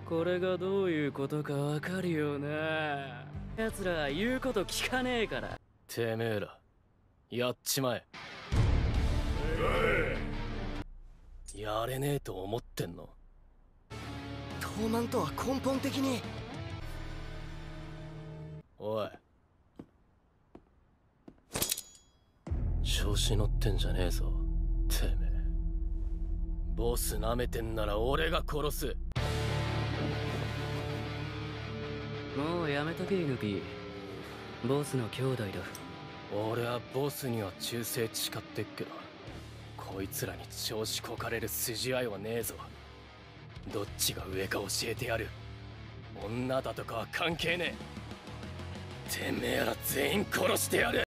これがどういうことかわかるよな。奴ら言うこと聞かねえから。 てめえらやっちまえ。やれねえと思ってんの？ 東卍とは根本的に。 おい、調子乗ってんじゃねえぞてめえ。ボス舐めてんなら俺が殺す。 もうやめとけイヌピー。ボスの兄弟だ。 俺はボスには忠誠誓ってっけど、こいつらに調子こかれる筋合いはねえぞ。どっちが上か教えてやる。女だとかは関係ねえ。てめえら全員殺してやる。